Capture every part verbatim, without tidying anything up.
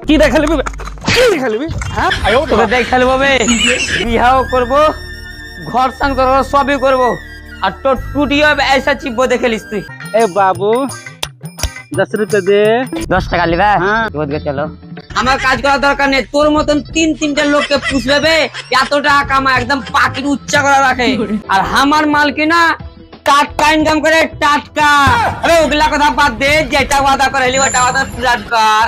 কি দেখালি কি দেখালি হ্যাঁ তোকে দেখালি বাবে বিহাও করব ঘর সংসার সবই করব আর তো টুটিও ऐसा চিপবো দেখেলিস তুই। এ বাবু दस रुपए दे। दस টাকা লিবা ওদিকে চলো। আমার কাজ করার দরকার নেই, তোর মতন তিন তিনটা লোককে পুষবে এত টাকা কামা একদম পাখির উচ্চা করে রাখে। আর আমার মাল কিনা টাটকা ইনকাম করে টাটকা। আরে ওগুলা কথা বাদ দে, যেটা ওয়াদা করাইলি ওটা ওয়াদা পূরণ কর।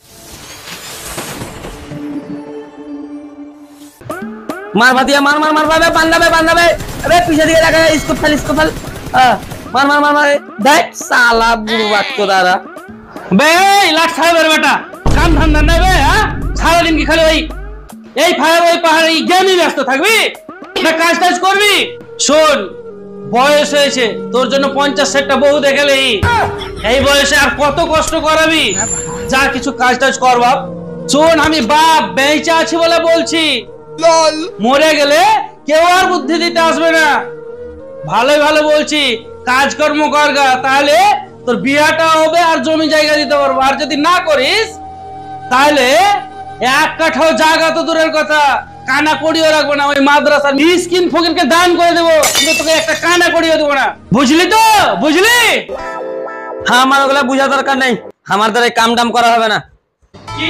मार भातिया मार मार मार भाई बांधा बे बांधा बे। अबे पीछे दिखे जाके इसको फल इसको फल मार मार मार मार देख साला बुड़बक को दारा बे लाट ছাড় বের বেটা কাম ধান্দা নাই বে। হ্যাঁ সারা দিন কি খালি ওই এই ফায়ার ওই পাহাড়ে এই গেমই ব্যস্ত থাকবি না কাজ টাজ করবি? শোন বয়স হয়েছে তোর জন্য পঞ্চাশ ষাটটা বউ দেখালে এই বয়সে আর কত কষ্ট করাবি? যা কিছু কাজ টাজ কর বাপ। শোন আমি বাপ বেঁচে আছি বলে বলছি, মরে গেলে কেউ আর বুদ্ধি দিতে আসবে না। ভালো ভালো বলছি কাজকর্ম করগা, তাহলে তোর বিয়াটা হবে আর জমি জায়গা দিতে পারবো। আর যদি না করিস তাহলে এক কাঠাও জায়গা তো দূরের কথা কানা করিও রাখবো না। ওই মাদ্রাসার মিসকিন ফকিরকে দান করে দেবো, কিন্তু তোকে একটা কানা করিও দেবো না। বুঝলি তো? বুঝলি? হ্যাঁ আমার ওগুলা বুঝা দরকার নেই, আমার দ্বারা কাম টাম করা হবে না। কি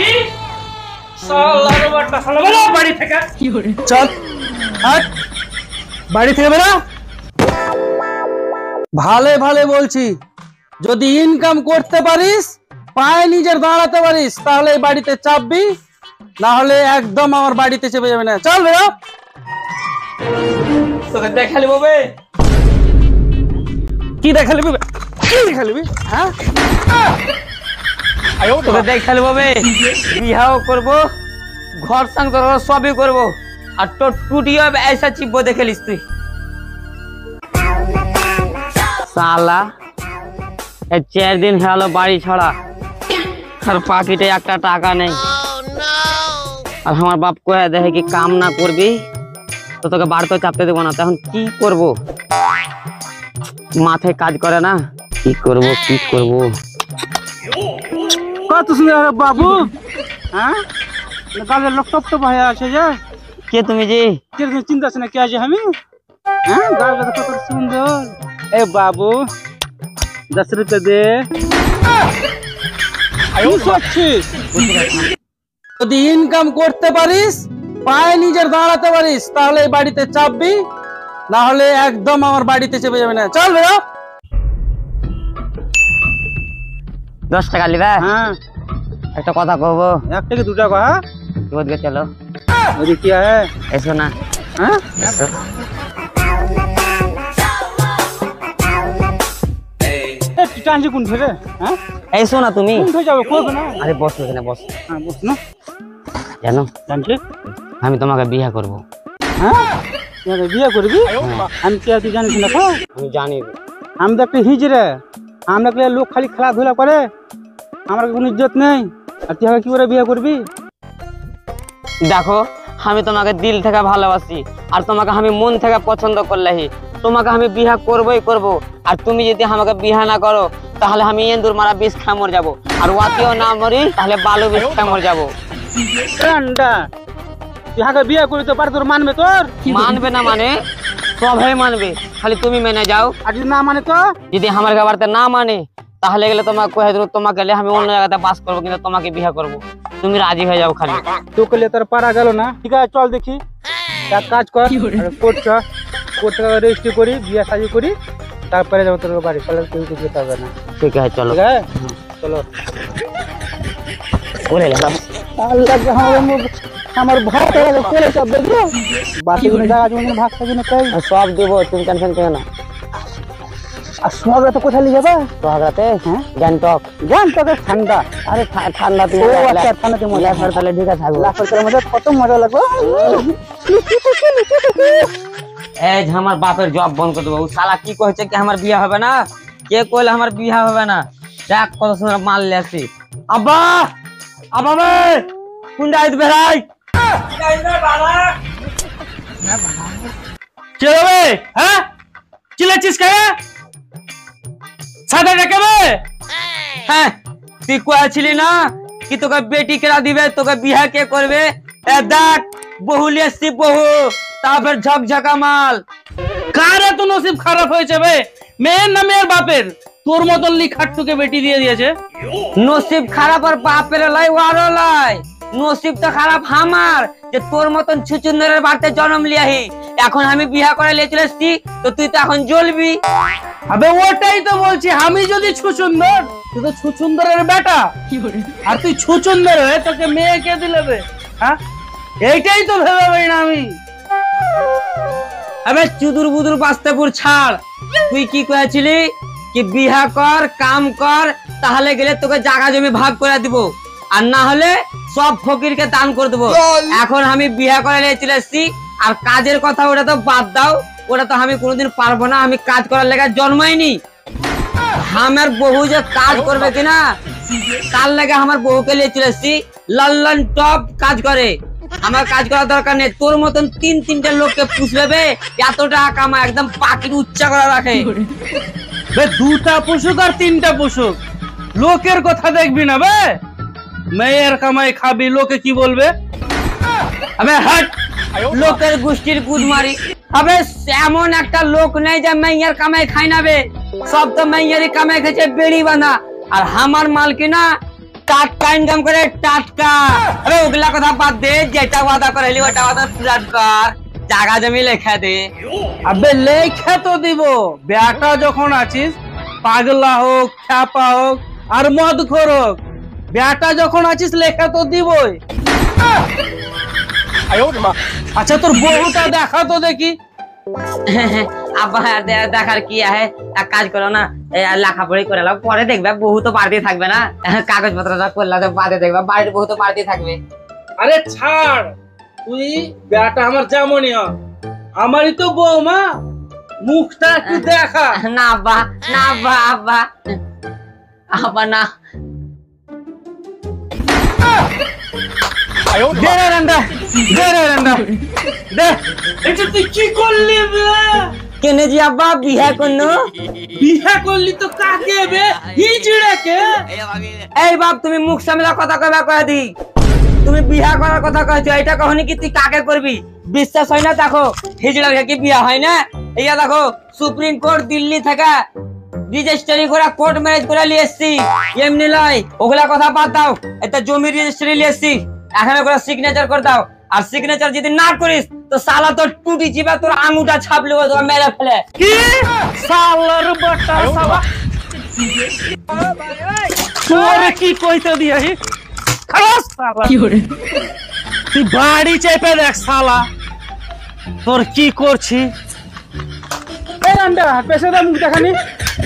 বাড়ি থেকে চল বাড়ি থেকে বেরো। ভালো ভালো বলছি, যদি ইনকাম করতে পারিস পায়ে নিজের দাঁড়াতে পারিস তাহলে এই বাড়িতে চাপবি, না হলে একদম আমার বাড়িতে চেপে যাবে না। চল বেরো। তোকে দেখালি বাবে কি দেখালি কি দেখালি হ্যাঁ তোকে দেখালি বাবে বিহাও করব ঘর সংসার সবই করব আর তো টুটিও ऐसा চিপবো দেখেলিস তুই। সালা এই চার দিন হলো বাড়ি ছাড়া আর পাকিটে একটা টাকা নেই। আর আমার বাপ কয়ে দেখে কি কাম না করবি তো তোকে বাড়িতে চাপতে দেবো না। তখন কি করব? মাথায় কাজ করে না, কি করব কি করব। কত সুন্দর বাবু। হ্যাঁ গালের লোক টপ টপ হয়ে আছে যে। কে তুমি জি? চিন্তা আছে না কে আছে আমি? হ্যাঁ গাল কত সুন্দর। এ বাবু दस रुपए दे। যদি ইনকাম করতে পারিস পায়ে নিজের দাঁড়াতে পারিস তাহলে এই বাড়িতে চাপবি, না হলে একদম আমার বাড়িতে চেপে যাবে না। চল বেরো। দশ টাকা লিবা? হ্যাঁ একটা কথা কহবো। এক টাকা দু টাকা? হ্যাঁ ওদিকে চলো। ওদিকে কি है? এসো না। হ্যাঁ এসো। টানছি কোন ধরে? হ্যাঁ এসো না তুমি। কোন ধরে যাবে করবে না? আরে বসো এখানে বস। হ্যাঁ বস না। জানো টানছি আমি তোমাকে বিয়ে করব। হ্যাঁ তুই বিয়ে করবি? আমি কি তুই জানিস না? আমি জানি। আমি তো একটা হিজড়ে, আমরা কি লোক খালি খেলাধুলা করে, আমার কোনো ইজ্জত নেই। আর তুই কি করে বিয়ে করবি? দেখো আমি তোমাকে দিল থেকে ভালোবাসি আর তোমাকে আমি মন থেকে পছন্দ করলেহি তোমাকে আমি বিয়ে করবই করব। আর তুমি যদি আমাকে বিয়ে না করো তাহলে আমি এন্দুর মারা বিষ খায় মর যাবো, আর ওয়াতিও না মরি তাহলে বালু বিষ খায় মর যাবো। তুই হাকে বিয়ে করি তো পার তোর মানবে? তোর মানবে না মানে সবাই মানবে, খালি তুমি মেনে যাও। আর যদি না মানে তো? যদি আমার বাড়িতে না মানে তাহলে গেলে তোমাকে কয়ে দেবো তোমাকে গেলে আমি অন্য জায়গাতে বাস করবো, কিন্তু তোমাকে বিয়ে করবো। তুমি রাজি হয়ে যাও খালি। তোকে লিয়ে তোর পারা গেল না। ঠিক আছে চল দেখি এক কাজ কর, কোর্ট চ কোর্ট রেজিস্ট্রি করি বিয়ে সাজি করি তারপরে যাবো তোর বাড়ি। তাহলে তুই কিছু যেতে হবে না। ঠিক আছে চলো। ঠিক আছে চলো। বলে গেলাম আমার ভাত চলে সব দেখবো বাকি জায়গা জমি ভাত খাবি না তাই সব দেবো, তুমি টেনশন করো না। আর সোহাগরাতে কোথায় নিয়ে যাবে? সোহাগরাতে? হ্যাঁ গ্যাংটক। গ্যাংটকে ঠান্ডা? আরে ঠান্ডা তুমি ঠান্ডাতে মজা তাহলে ঠিক আছে লাফার মধ্যে কত মজা লাগবে। এই যে আমার বাপের জব বন্ধ করে দেবো। শালা কি কইছে কি আমার বিয়ে হবে না? কে কইলে আমার বিয়ে হবে না? দেখ কত সুন্দর মাল লেছি। আব্বা আব্বা বে কোন দাইত বেরাই কে রে? হ্যাঁ চিল্লাছিস কে? সাদা রেখে হ্যাঁ তুই কয়েছিলি না কি তোকে বেটি কেরা দিবে, তোকে বিয়া কে করবে। এ দেখ বহু লিয়েছি বহু, তারপর ঝকঝকা মাল। কার এত নসিব খারাপ হয়েছে বে? মেয়ের না মেয়ের বাপের? তোর মতন লিখাট্টুকে বেটি দিয়ে দিয়েছে। নসিব খারাপ আর বাপের লাই ওয়ারও লাই। নসিব তো খারাপ আমার যে তোর মতন ছুচুন্দরের বাড়িতে জন্ম লিয়াহি। এখন আমি বিয়া করে লিয়ে চলে এসছি, তো তুই তো এখন জ্বলবি। আবে ওটাই তো বলছি, আমি যদি ছুচুন্দর, তুই তো ছুচুন্দরের বেটা, আর তুই ছুচুন্দর হয়ে তোকে মেয়ে কে দিলে বে? হ্যাঁ, এইটাই তো ভেবে পাই না আমি। আবে চুদুর বুদুর বাস্তেপুর ছাড়। তুই কি করেছিলি কি বিয়া কর কাম কর, তাহলে গেলে তোকে জায়গা জমি ভাগ করে দিব, আর না হলে সব ফকিরকে দান করে দেবো। এখন আমি বিয়া করে নিয়ে চলে এসছি, আর কাজের কথা ওটা তো বাদ দাও, ওটা তো আমি কোনোদিন পারবো না। আমি কাজ করার লেগে জন্মাইনি। আমার বহু যে কাজ করবে কিনা তার লেগে আমার বহুকে নিয়ে চলে এসছি। লল্লন টপ কাজ করে, আমার কাজ করার দরকার নেই। তোর মতন তিন তিনটা লোককে পুষবে, এত টাকা কামা, একদম পাখির উচ্চা করে রাখে। বে দুটা পুষুক আর তিনটা পুষুক, লোকের কথা দেখবি না বে। মেয়ের কামাই খাবি, লোকে কি বলবে? আবে হট, লোকের গোষ্ঠীর কুদমারি। আবে এমন একটা লোক নেই যে মেয়ের কামাই খাই না বে। সব তো মেয়েরই কামাই খেয়েছে বেড়ি বাঁধা। আর আমার মাল কিনা টাটকা ইনকাম করে টাটকা। আরে ওগুলা কথা বাদ দে, যেটা ওয়াদা করেলি ওটা ওয়াদা পূরণ কর। জায়গা জমি লেখা দে। আবে লেখা তো দিব, বেটা যখন আছিস, পাগলা হোক খ্যাপা হোক আর মদ খোর হোক, বেটা যখন আছিস লেখা তো দিবই। আচ্ছা তোর বউটা দেখা তো দেখি। আব্বা দে- দেখার কি আছে, এক কাজ করো না, লেখাপড়ি করে নাও, পরে দেখবে বহু তো বাড়তি থাকবে না। কাগজ পত্র করলে তো বাদে দেখবে বাড়ির বহু তো বাড়তি থাকবে। আরে ছাড়, তুই বেটা আমার যেমনই হ, আমারই তো বৌমা, মুখটা একটু দেখা। না আব্বা, না আব্বা, আব্বা আব্বা না। দে রে রান্ডা, দে রে রান্ডা, দে। এটা তুই কি করলি বে? কেনে জি আব্বা বিয়ে করলো? বিয়ে করলি তো কাকে বে? হিজড়াকে? এই বাপ তুমি মুখ সামলা কথা কইবা কয়ে দি। তুমি বিয়া করার কথা কইছো, এটা কখনি কি তুই কাকে করবি? বিশ্বাস হয় না? দেখো হিজড়ার কি বিয়া হয় না? এইয়া দেখো সুপ্রিম কোর্ট দিল্লি থেকে রেজিস্ট্রি করে কোর্ট ম্যারেজ করে নিয়ে এসছি। এমনি লয়, ওগুলা কথা বাদ দাও। এটা জমি রেজিস্ট্রি নিয়ে এসছি, এখানে করে সিগনেচার করে দাও। আর সিগনেচার যদি না করিস তো সালা তোর টুটি চিপা তোর আঙুটা ছাপলে ও তোর মেরে ফেলে। কি সালার বটা সালা, তোর কি কইতে দিয়াহি? খালাস সালা, তুই বাড়ি চেপে দেখ সালা, তোর কি করছি। এই রান্ডা পেছে দা মুখ দেখানি।